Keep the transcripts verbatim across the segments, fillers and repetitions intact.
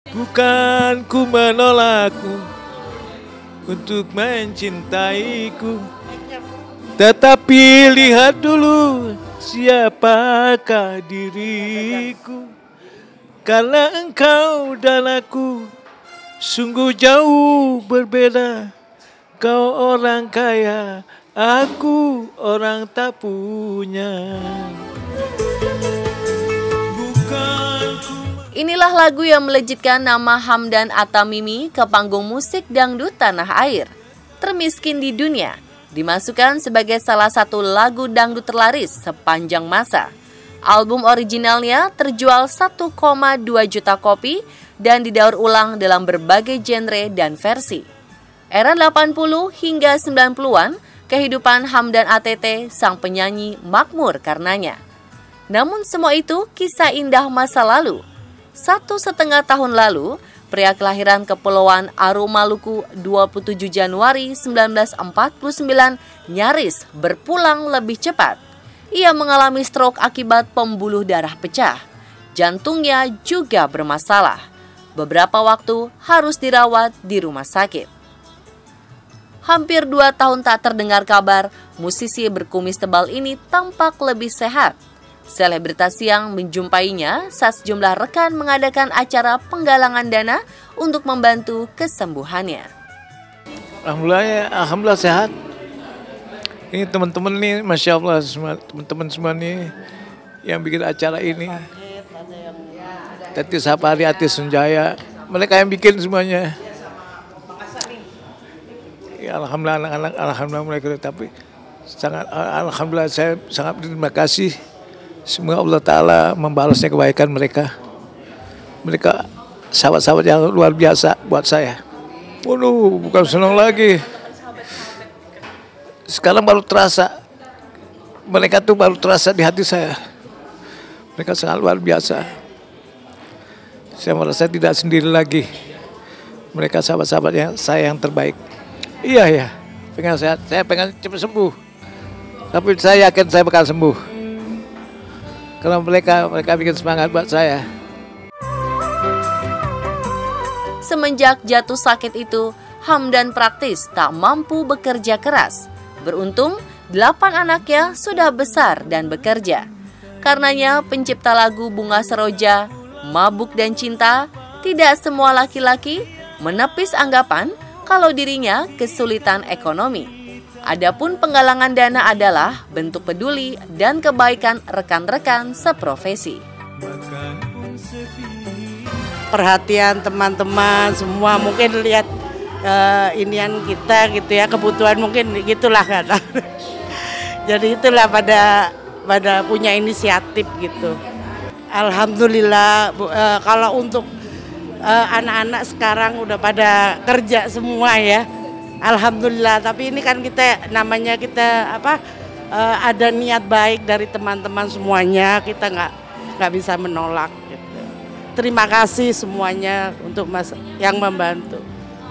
Bukan ku menolakmu untuk mencintaiku, tetapi lihat dulu siapakah diriku. Karena engkau dan aku sungguh jauh berbeda. Kau orang kaya, aku orang tak punya. Inilah lagu yang melejitkan nama Hamdan Atamimi ke panggung musik dangdut tanah air. Termiskin di Dunia dimasukkan sebagai salah satu lagu dangdut terlaris sepanjang masa. Album originalnya terjual satu koma dua juta kopi dan didaur ulang dalam berbagai genre dan versi. Era delapan puluh hingga sembilan puluhan, kehidupan Hamdan A T T sang penyanyi makmur karenanya. Namun semua itu kisah indah masa lalu. Satu setengah tahun lalu, pria kelahiran Kepulauan Aru Maluku dua puluh tujuh Januari seribu sembilan ratus empat puluh sembilan nyaris berpulang lebih cepat. Ia mengalami stroke akibat pembuluh darah pecah. Jantungnya juga bermasalah. Beberapa waktu harus dirawat di rumah sakit. Hampir dua tahun tak terdengar kabar, musisi berkumis tebal ini tampak lebih sehat. Selebritas yang menjumpainya saat sejumlah rekan mengadakan acara penggalangan dana untuk membantu kesembuhannya. Alhamdulillah ya, alhamdulillah sehat. Ini teman-teman nih, Masya Allah, semua teman-teman semua nih yang bikin acara ini. Tati Sapari, Ati Sunjaya, mereka yang bikin semuanya. Ya, alhamdulillah anak-anak, alhamdulillah mereka, tapi sangat alhamdulillah saya sangat berterima kasih. Semoga Allah Ta'ala membalasnya kebaikan mereka. Mereka sahabat-sahabat yang luar biasa buat saya. Waduh, bukan senang lagi. Sekarang baru terasa. Mereka tuh baru terasa di hati saya. Mereka sangat luar biasa. Saya merasa tidak sendiri lagi. Mereka sahabat-sahabat yang saya yang terbaik. Iya ya, pengen sehat. Saya pengen cepat sembuh. Tapi saya yakin saya bakal sembuh. Karena mereka mereka bikin semangat buat saya. Semenjak jatuh sakit itu, Hamdan praktis tak mampu bekerja keras. Beruntung, delapan anaknya sudah besar dan bekerja. Karenanya pencipta lagu Bunga Seroja, Mabuk dan Cinta, tidak semua laki-laki menepis anggapan kalau dirinya kesulitan ekonomi. Adapun penggalangan dana adalah bentuk peduli dan kebaikan rekan-rekan seprofesi. Perhatian teman-teman semua mungkin lihat uh, inian kita gitu ya, kebutuhan mungkin gitulah kan. Jadi itulah pada pada punya inisiatif gitu. Alhamdulillah Bu, uh, kalau untuk uh, anak-anak sekarang udah pada kerja semua ya. Alhamdulillah, tapi ini kan kita namanya kita apa uh, ada niat baik dari teman-teman semuanya, kita nggak nggak bisa menolak. Gitu. Terima kasih semuanya untuk mas yang membantu.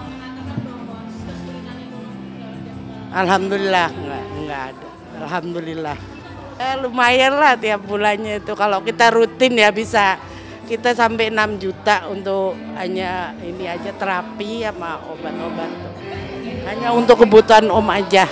Alhamdulillah nggak nggak ada. Alhamdulillah. Eh, lumayan lah tiap bulannya itu kalau kita rutin ya bisa kita sampai enam juta untuk hanya ini aja terapi sama obat-obat. Hanya untuk kebutuhan Om aja.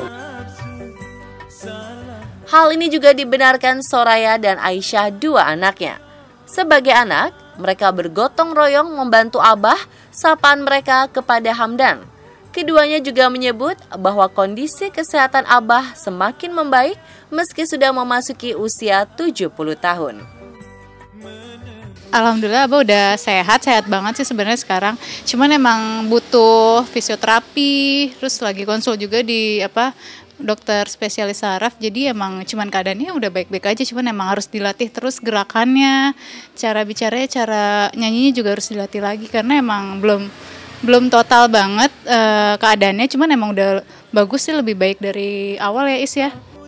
Hal ini juga dibenarkan Soraya dan Aisyah, dua anaknya. Sebagai anak, mereka bergotong royong membantu Abah sapaan mereka kepada Hamdan. Keduanya juga menyebut bahwa kondisi kesehatan Abah semakin membaik meski sudah memasuki usia tujuh puluh tahun. Alhamdulillah Abah udah sehat, sehat banget sih sebenarnya sekarang. Cuman emang butuh fisioterapi, terus lagi konsul juga di apa dokter spesialis saraf. Jadi emang cuman keadaannya udah baik-baik aja, cuman emang harus dilatih terus gerakannya, cara bicaranya, cara nyanyinya juga harus dilatih lagi karena emang belum belum total banget uh, keadaannya. Cuman emang udah bagus sih, lebih baik dari awal ya Is ya.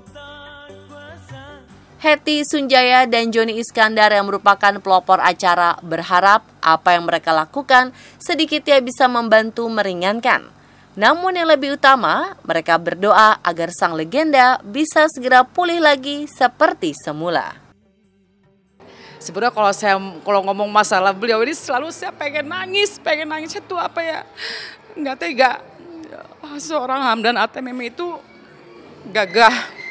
Hetty Sunjaya dan Joni Iskandar yang merupakan pelopor acara berharap apa yang mereka lakukan sedikitnya bisa membantu meringankan. Namun yang lebih utama, mereka berdoa agar sang legenda bisa segera pulih lagi seperti semula. Sebenarnya kalau saya kalau ngomong masalah beliau ini selalu saya pengen nangis, pengen nangis itu apa ya, nggak tega. Seorang Hamdan Atamimi itu gagah,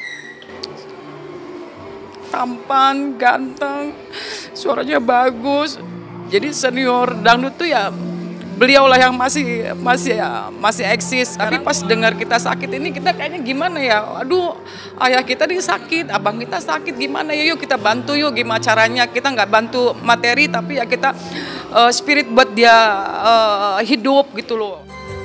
tampan, ganteng, suaranya bagus. Jadi senior dangdut tuh ya beliau lah yang masih masih ya, masih eksis. Tapi pas dengar kita sakit ini kita kayaknya gimana ya? Aduh, ayah kita nih sakit, abang kita sakit, gimana ya? Yuk kita bantu yuk, gimana caranya? Kita nggak bantu materi tapi ya kita uh, spirit buat dia uh, hidup gitu loh.